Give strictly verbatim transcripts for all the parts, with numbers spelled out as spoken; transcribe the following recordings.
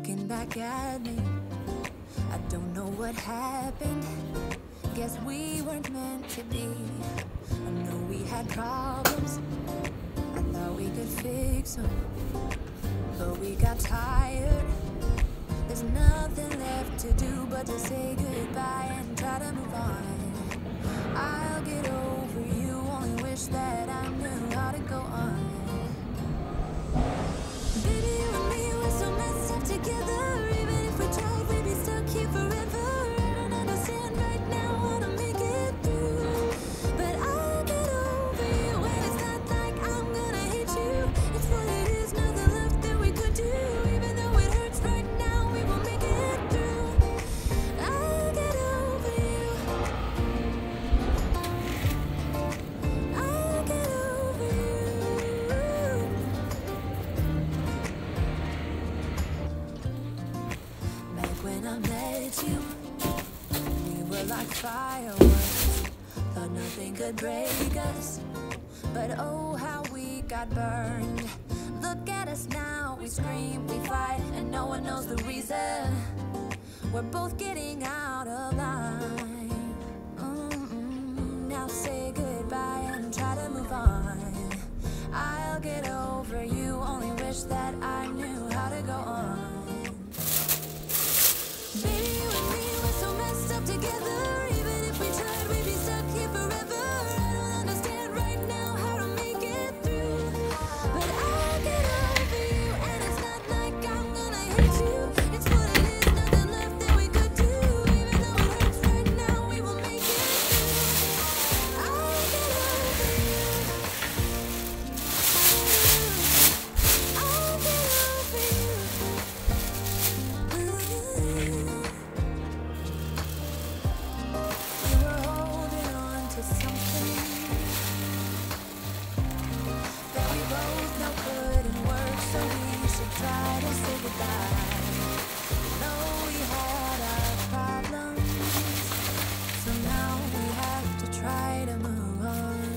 looking back at me. I don't know what happened. Guess we weren't meant to be. I know we had problems. I thought we could fix them, but we got tired. There's nothing left to do but to say goodbye and try to move on. I'll get over you, only wish that I knew how to go on. Baby, you and me, we're so messed up together. Even if we tried, we'd be stuck here forever. I don't understand right now how to make it through, but I'll get over you, and it's not like I'm gonna hate you. It's what it is, nothing left that we could do. Even though it hurts right now, we will make it through. I'll get over you. I'll get over you. Back when I met you, we were like fireworks. Thought nothing could break us, but oh how we got burned. Look at us now, we scream, we fight, and no one knows the reason. We're both getting out of line. Mm-mm. Now say goodbye and try to move on. I'll get over you, only wish that I knew how to go on. Baby, you and me, we're so messed up together. Even if we tried, we'd be stuck here forever. I don't understand right now how to make it through, but I'll get over you, and it's not like I'm gonna hate you. It's what it is, nothing left that we could do. Even though it hurts right now, we will make it through. I'll get over you. I'll get over you. We were holding on to something that we both know couldn't work, so we should try to say goodbye. Know we had our problems, so now we have to try to move on.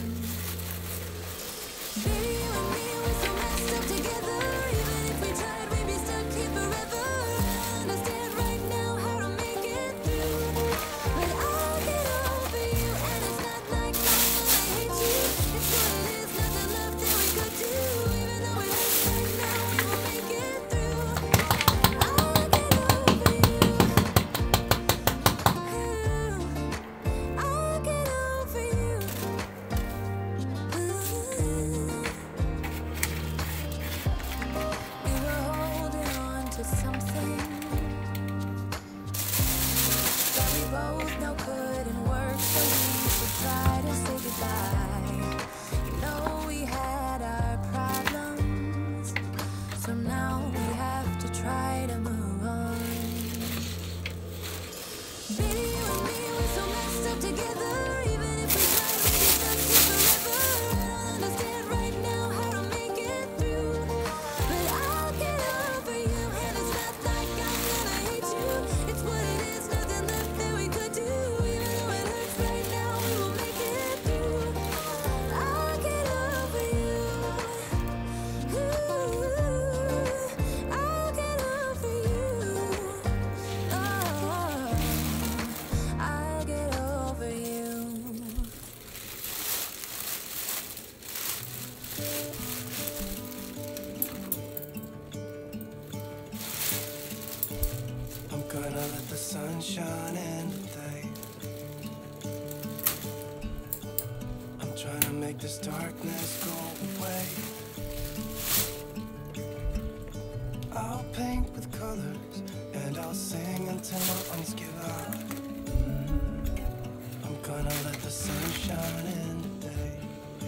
Baby, you and me, we're so messed up together. Even if we tried, we'd be stuck here forever. I understand right now how to make it through, but I'll get over you, and it's not like I'm gonna hate you. It's what it is, nothing left that we could do. Even though it hurts right now, we will make it through. I'll get over you. I'll get over you. We were holding on to something that we both know couldn't work, so we should try to say goodbye. You know we had our problems, so now we have to try to move on. Baby, you and me, we're so messed up together. Even if we tried, we'd be stuck here forever. I don't understand right now how to make it through, but I'll get over you, and it's not like I'm gonna hate you. It's what it is, nothing left that we could do. Even though it hurts right now, we will make it through. I'll get over you. Ooh, I'll get over you. Oh, I'll get over you. I'm gonna let the sun shine in today. I'm trying to make this darkness go away. I'll paint with colors and I'll sing until my lungs give out. I'm gonna let the sun shine in today.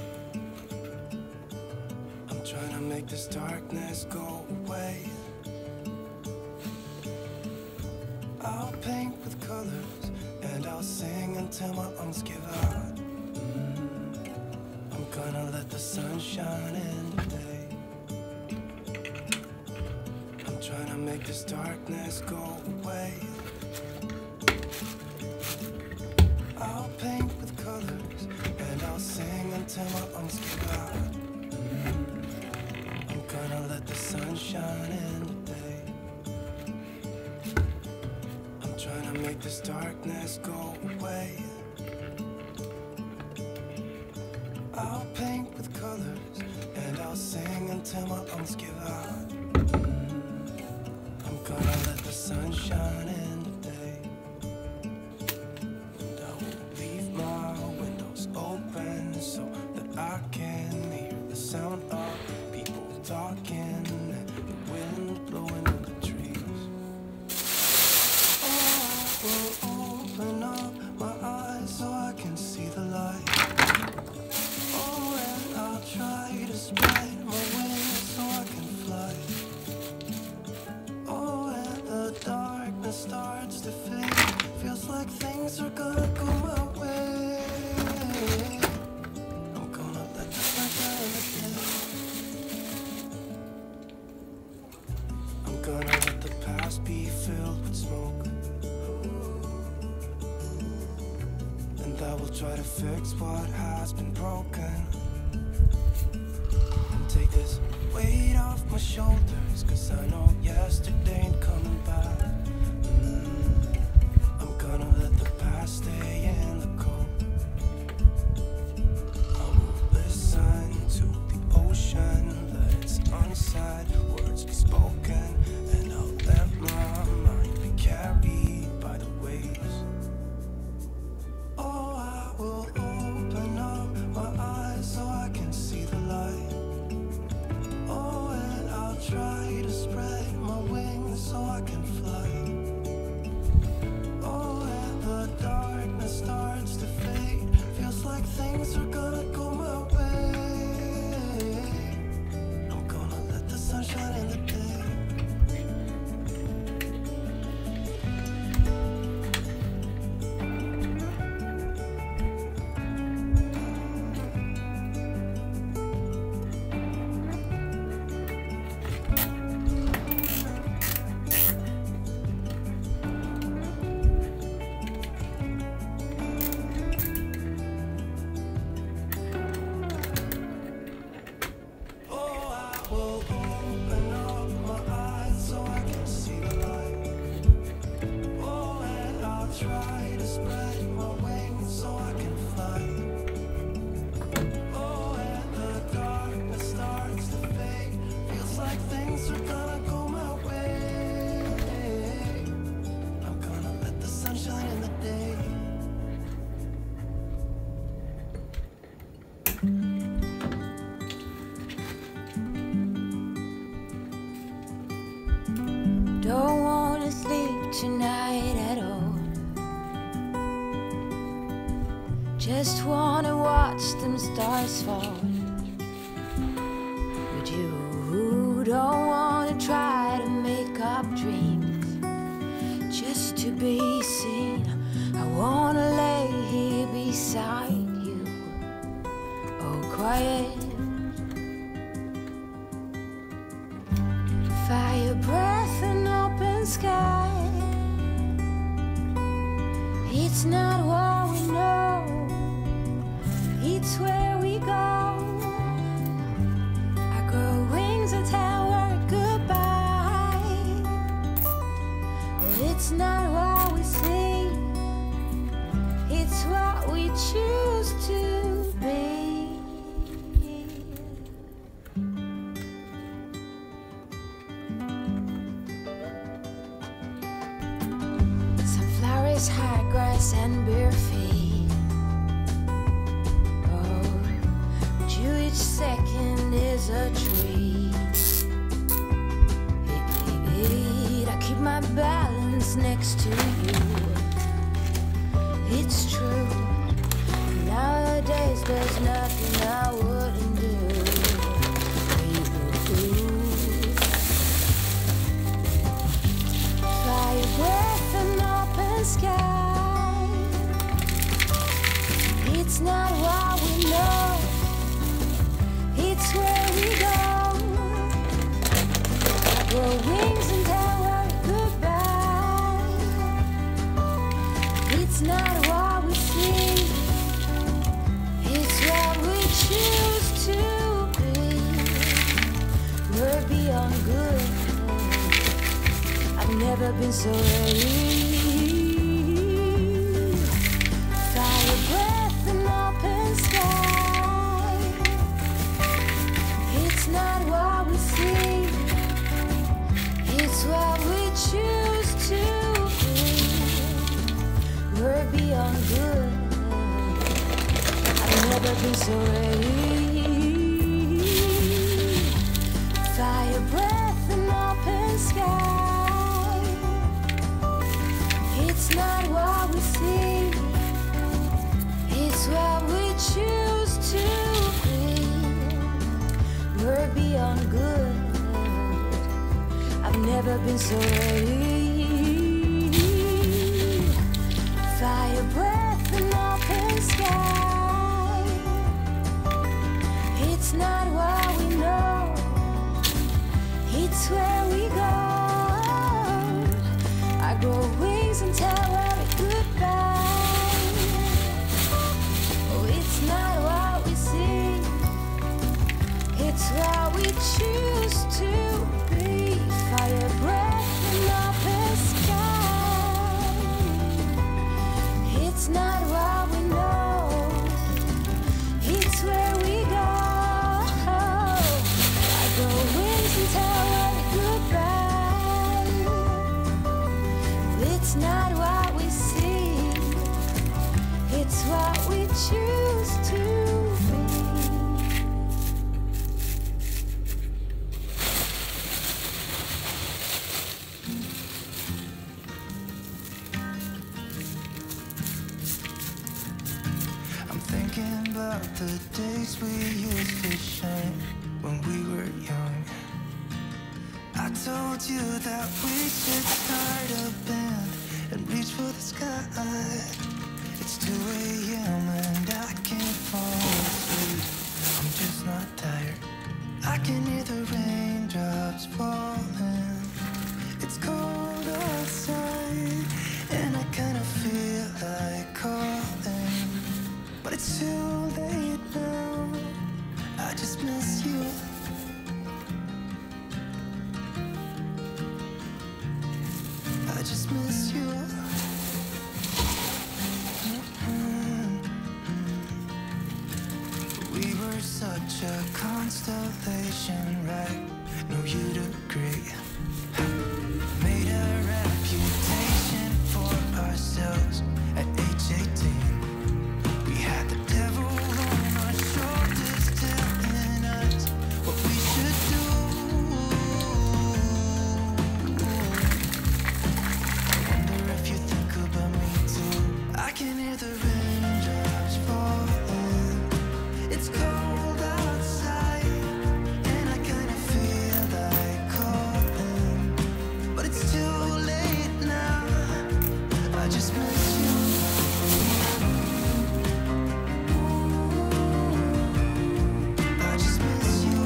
I'm trying to make this darkness go away. I'll paint with colors and I'll sing until my lungs give out. I'm gonna let the sun shine in today. I'm trying to make this darkness go away. I'll paint with colors and I'll sing until my lungs give out. I'm gonna let the sun shine in today. make this darkness go away. I'll paint with colors and I'll sing until my lungs give out. I'm gonna let the sun shine in today. And I will leave my windows open so that I can hear the sound of people talking and the wind blowing in the trees. Oh, I will open up my eyes so I can see the light. I'll try to spread my wings so I can fly. Oh, and the darkness starts to fade. Feels like things are gonna go my way. I'm gonna let the sun shine again. I'm gonna let the past be filled with smoke, and I will try to fix what has been broken. Take this weight off my shoulders, cause I know yesterday ain't coming back. mm. I'm gonna let the past stay in the cold. I will listen to the ocean, let its unsaid words be spoken, and I'll let my mind be carried by the waves. Oh, I will open up my eyes so I can see the light. Try to spread my wings so I can fly. Oh, and the darkness starts to fade. Feels like things are gonna go my way. I'm gonna let the sun shine in the day. Don't wanna sleep tonight at all. Just wanna watch them stars fall. But you don't wanna try to make up dreams just to be seen. I wanna lay here beside you, oh quiet. Fire breath and open sky. It's not what we know, it's where we go. I grow wings and tell her goodbye. Well, it's not what we see, it's what we choose to be. High grass and bare feet. Oh, but you each second is a treat. I keep my balance next to you. It's true. Nowadays there's nothing I wouldn't do. Fire breath and open sky. It's not what we know, it's where we go. I grow wings and tell her goodbye. It's not what we see, it's what we choose to be. We're beyond good. I've never been so ready. on good. I've never been so ready. Fire breath and open sky. It's not what we see, it's what we choose to be. We're beyond good. I've never been so ready. Fire breath and open sky. It's not what we know, it's where we go. I grow wings and tell every goodbye. Oh, it's not what we see, it's what we choose to be. Fire breath and open sky. It's not what we know, it's where we go. I grow wings and tell every goodbye. It's not what we see, it's what we choose to be. I'm thinking about the days we used to shine when we were young. I told you that we should start a band and reach for the sky. It's two A M and I can't fall asleep. I'm just not tired. I can hear the raindrops falling. It's cold outside and I kinda feel like calling, but it's too late now. I just miss you. I just miss you. Mm-hmm. We were such a constellation, right? No, you'd agree. Made a reputation for ourselves at age eighteen. We had the devil on our shoulders telling us what we should do. If you think about me too, I can hear the raindrops falling. It's cold outside and I kinda feel like calling, but it's too late now. I just miss you. I just miss you.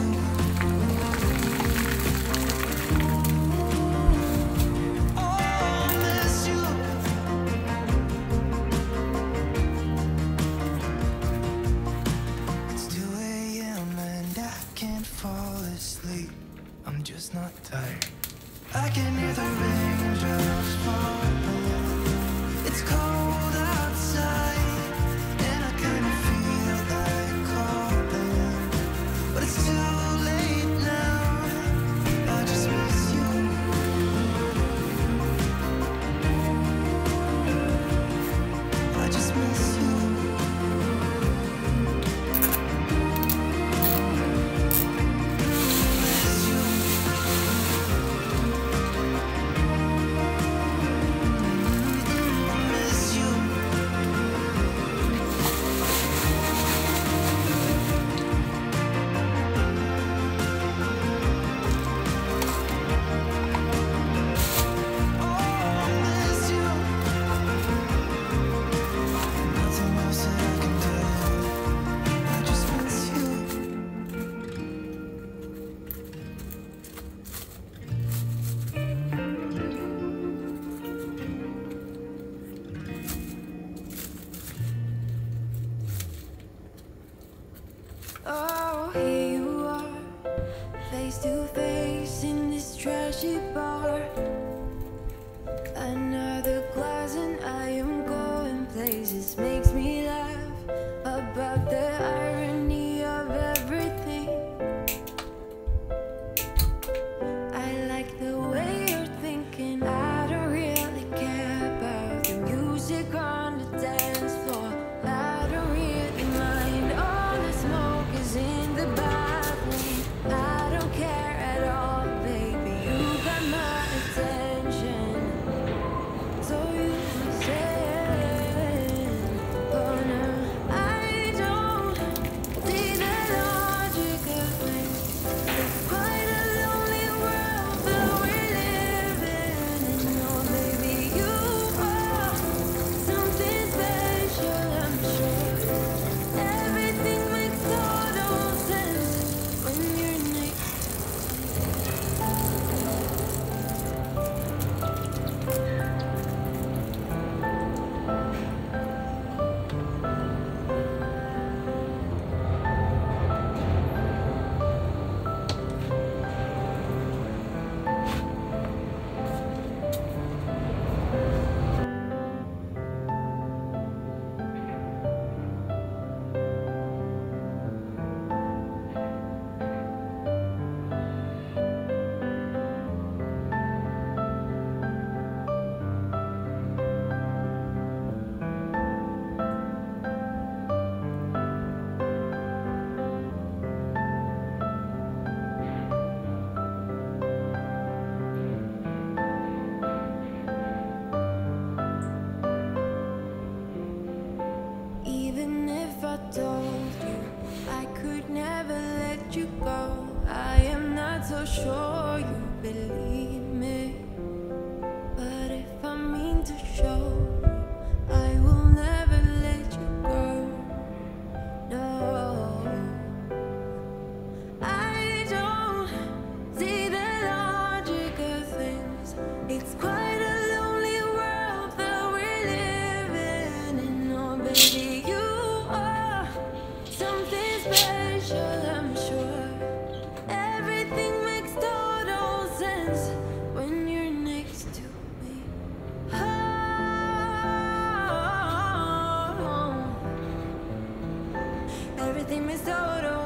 Oh, I miss you. It's two A M and I can't fall asleep. I'm just not tired. I can hear the raindrops falling. It's cold outside and I kinda feel like calling, but it's too late now. I just miss you. I just miss you. Miss you. Miss you. Oh, miss you. Nothing else that I can do. I just miss you. Oh, here you are, face to face in this trashy bar. Another glass and I am going places. Makes me laugh about the irony of everything. I like the way you're thinking. I don't really care about the music on the dance Dime solo